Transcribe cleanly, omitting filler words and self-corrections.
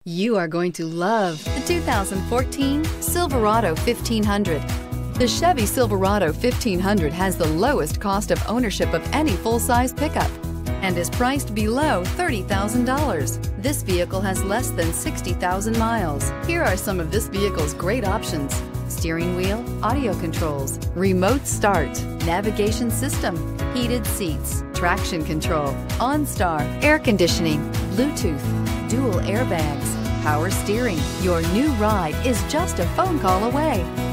You are going to love the 2014 Silverado 1500. The Chevy Silverado 1500 has the lowest cost of ownership of any full-size pickup and is priced below $30,000. This vehicle has less than 60,000 miles. Here are some of this vehicle's great options: steering wheel audio controls, remote start, navigation system, heated seats, traction control, OnStar, air conditioning, Bluetooth, dual airbags, power steering. Your new ride is just a phone call away.